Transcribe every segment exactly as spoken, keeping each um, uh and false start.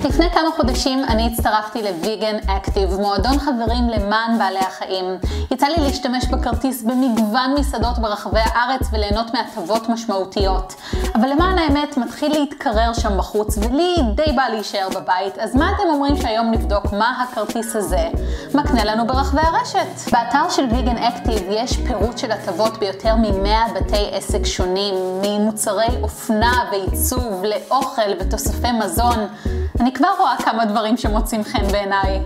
לפני כמה חודשים אני הצטרפתי לוויגן אקטיב, מועדון חברים למען בעלי החיים. יצא לי להשתמש בכרטיס במגוון מסעדות ברחבי הארץ וליהנות מהטבות משמעותיות. אבל למען האמת מתחיל להתקרר שם בחוץ ולי די בא להישאר בבית, אז מה אתם אומרים שהיום נבדוק מה הכרטיס הזה מקנה לנו ברחבי הרשת? באתר של ויגן אקטיב יש פירוט של הטבות ביותר מ-מאה בתי עסק שונים, ממוצרי אופנה ועיצוב לאוכל ותוספי מזון. אני כבר רואה כמה דברים שמוצאים חן בעיניי.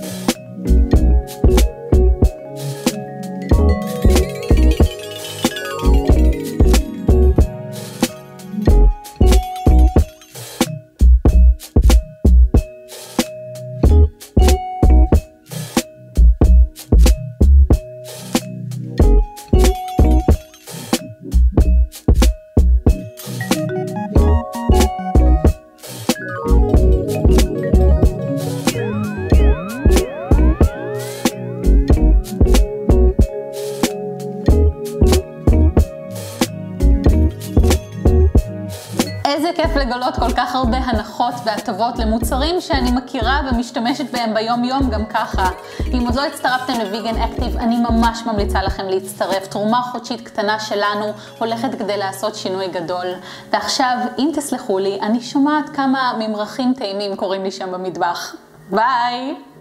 איזה כיף לגלות כל כך הרבה הנחות והטבות למוצרים שאני מכירה ומשתמשת בהם ביום יום גם ככה. אם עוד לא הצטרפתם לוויגן אקטיב, אני ממש ממליצה לכם להצטרף. תרומה חודשית קטנה שלנו הולכת כדי לעשות שינוי גדול. ועכשיו, אם תסלחו לי, אני שומעת כמה ממרחים טעימים קורים לי שם במטבח. ביי!